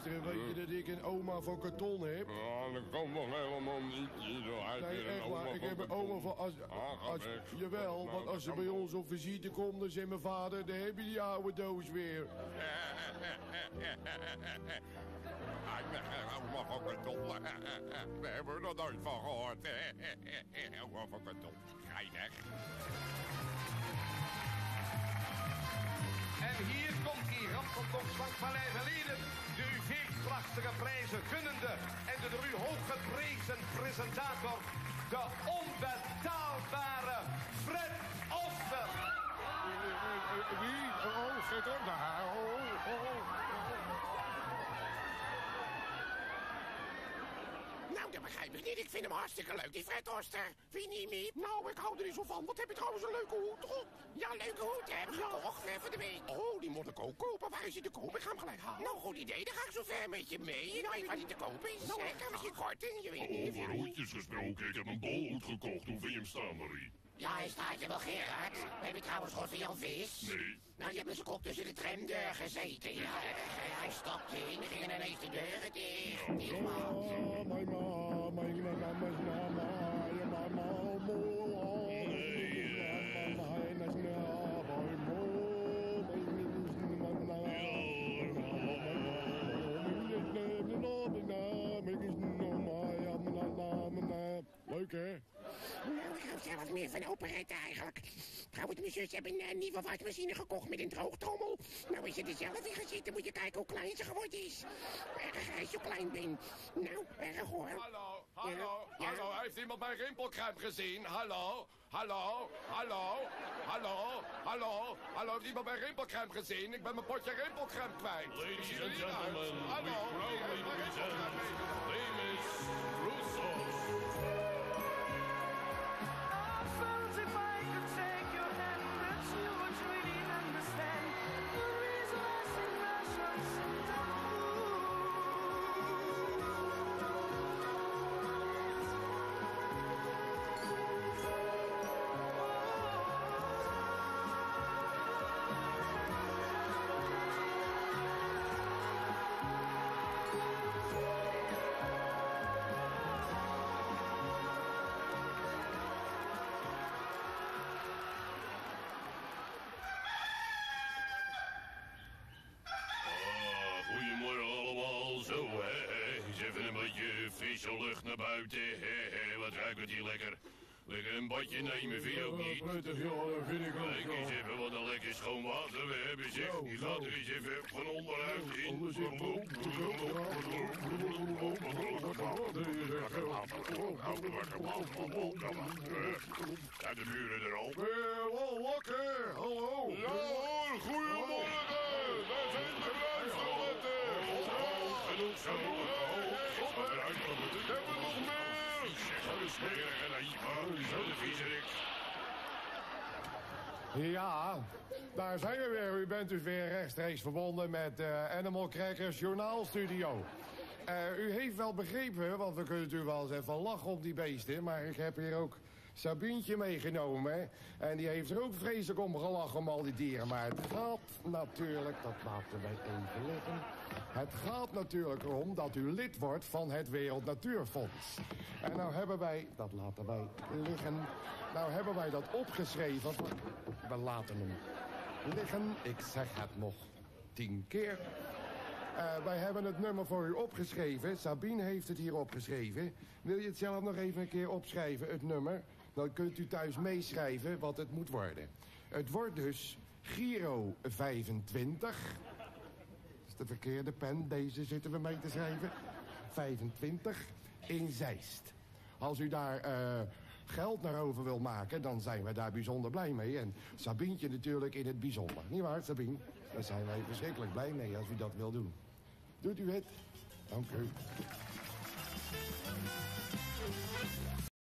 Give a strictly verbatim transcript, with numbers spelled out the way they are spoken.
luisteren. Weet je dat ik een oma van karton heb? Ja, dat kan toch helemaal niet. Nee, echt waar. Ik heb een oma van... Als, als, jawel, want als ze bij ons op visite komt, dan zegt mijn vader... dan heb je die oude doos weer. Oma van karton. We hebben er nog nooit van gehoord. Oma van karton. Geinig. En hier komt die rampentocht van Paleis Leden, de u veerkrachtige prijzen gunnende en de door u hooggeprezen presentator, de onbetaalbare Fred Oster. Wie? Oh, Fred Oster. Oh, oh. Nou, dat begrijp ik niet. Ik vind hem hartstikke leuk, die Fred Oster. Vind je niet, Miep? Nou, ik hou er niet zo van. Wat heb je trouwens een leuke hoed op? Ja, leuke hoed, hè? Ja. Toch, ver voor de week. Oh, die moet ik ook kopen. Waar is die te kopen? Ik ga hem gelijk halen. Nou, goed idee. Dan ga ik zo ver met je mee. Ik weet waar die te kopen is. Nou, kan misschien korting. Je weet niet. Over hoedjes gesproken. Ik heb een bolhoed gekocht. Hoe vind je hem staan, Marie? Ja, hij staat je wel, Gerard. Heb je trouwens gehoord van Jan Vis? Nee. Nou, je hebt met zijn kop tussen de tramdeur gezeten. Ja, hij stapte in, ging ineens de deuren dicht. Dicht, man. Oh, mijn mama, mijn mama, mijn mama, je mama, oh, leuk, hè? Nou, ik hou zelf meer van operette eigenlijk. Trouwens, mijn zus heeft een uh, nieuwe wasmachine gekocht met een droogtrommel. Nou, als je er zelf in gaat zitten, moet je kijken hoe klein ze geworden is. Erg als je klein bent. Nou, erg hoor. Hallo, hallo, ja, hallo. Ja. Heeft iemand mijn rimpelcrème gezien? Hallo, hallo, hallo, hallo, hallo, hallo. Heeft iemand mijn rimpelcrème gezien? Ik ben mijn potje rimpelcrème kwijt. Ladies and gentlemen, hallo, we proudly present famous Rousseau. Frisse lucht naar buiten, he, he, wat ruikt het hier lekker. Lekker een badje nemen, vind je ook niet? Prettig, ja, dat vind ik ook. Kijk eens even wat een lekker schoon water we hebben, zeg. Die gaat er eens even van onderuit in. Zijn de buren er al? Wel, lekker, hallo. Ja hoor, goeiemorgen. Wij zijn de bruidstoiletten. Genoeg zo. We hebben nog meer! Zeg, de smerig en naïef, zo de viezerik. Ja, daar zijn we weer. U bent dus weer rechtstreeks verbonden met uh, Animal Crackers Journaalstudio. Uh, u heeft wel begrepen, want we kunnen natuurlijk wel eens even lachen op die beesten... maar ik heb hier ook Sabientje meegenomen. En die heeft er ook vreselijk om gelachen om al die dieren. Maar het gaat natuurlijk, dat laten wij even liggen... Het gaat natuurlijk erom dat u lid wordt van het Wereld Natuurfonds. En nou hebben wij, dat laten wij liggen... Nou hebben wij dat opgeschreven. We laten hem liggen. Ik zeg het nog tien keer. Uh, wij hebben het nummer voor u opgeschreven. Sabine heeft het hier opgeschreven. Wil je het zelf nog even een keer opschrijven, het nummer? Dan kunt u thuis meeschrijven wat het moet worden. Het wordt dus Giro vijfentwintig... de verkeerde pen, deze zitten we mee te schrijven. vijfentwintig in Zeist. Als u daar uh, geld naar over wil maken, dan zijn wij daar bijzonder blij mee. En Sabientje natuurlijk in het bijzonder. Niet waar, Sabine? Daar zijn wij verschrikkelijk blij mee als u dat wil doen. Doet u het? Dank u.